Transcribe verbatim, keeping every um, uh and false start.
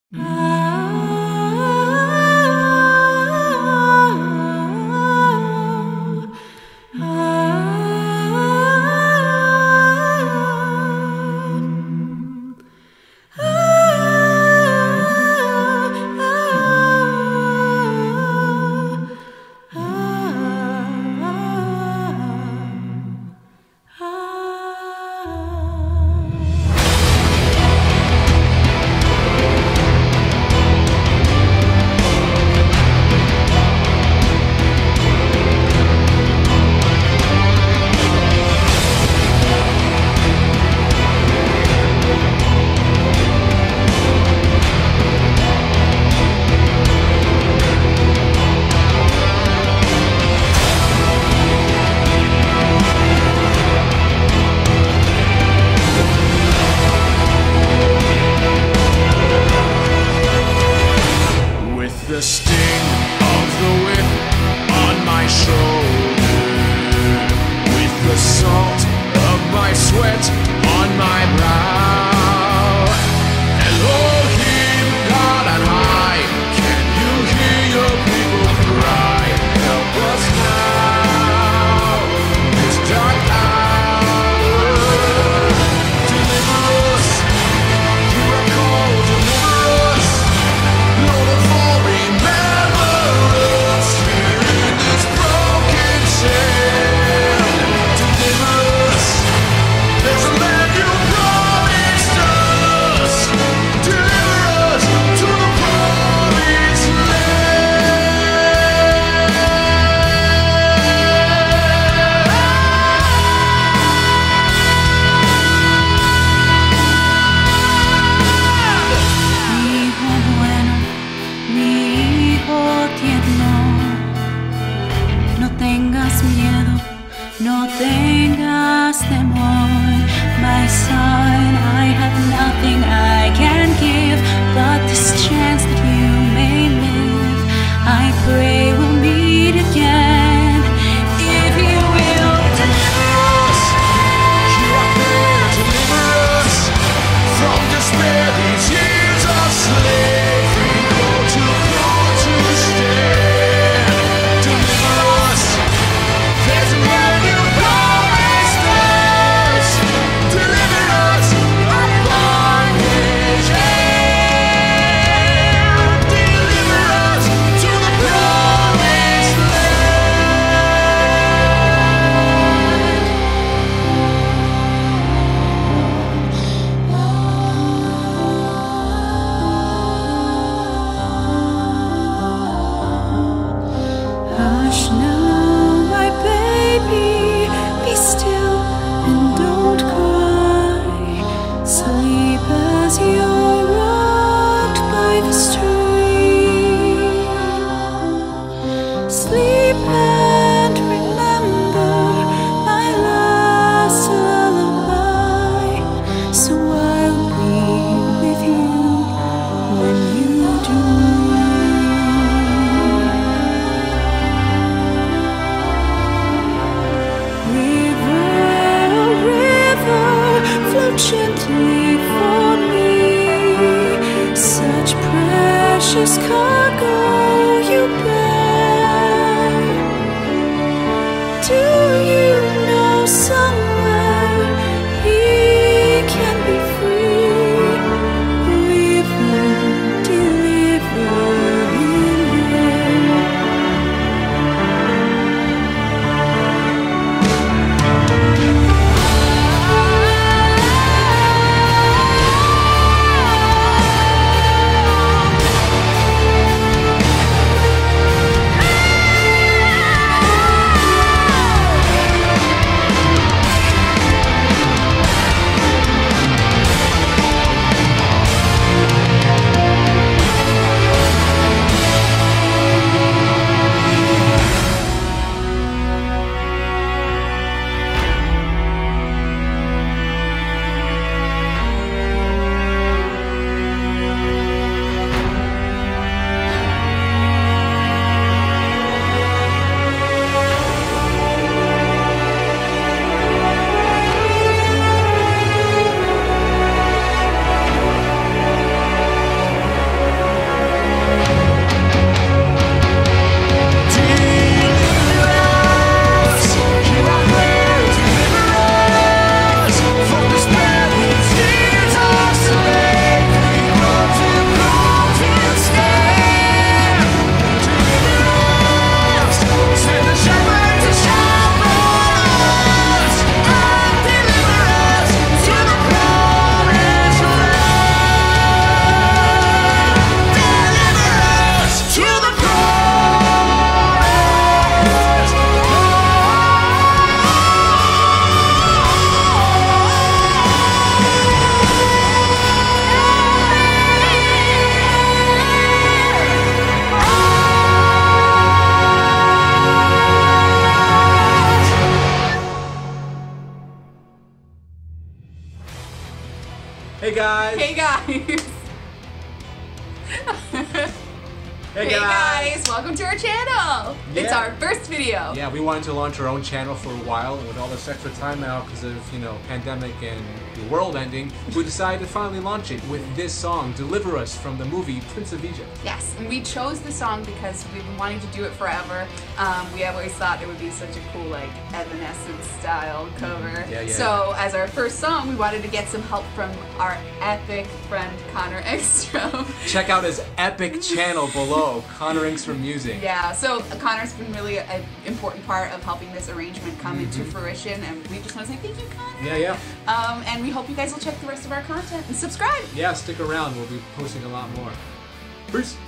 Thank guys! Hey guys! Hey, hey guys. guys! Welcome to our channel! Yeah. It's our first video! Yeah, we wanted to launch our own channel for a while, and with all this extra time now because of, you know, pandemic and the world ending, we decided to finally launch it with this song, Deliver Us, from the movie Prince of Egypt. Yes, and we chose the song because we've been wanting to do it forever. Um, we have always thought it would be such a cool, like, Evanescence style cover. Yeah, yeah. So, as our first song, we wanted to get some help from our epic friend, Connor Engstrom. Check out his epic channel below, Connor Engstrom Music. Yeah, so uh, Connor's been really an important part of helping this arrangement come Mm-hmm. into fruition, and we just want to say thank you, Connor. Yeah, yeah. Um, and we hope you guys will check the rest of our content and subscribe. Yeah, stick around. We'll be posting a lot more. Peace.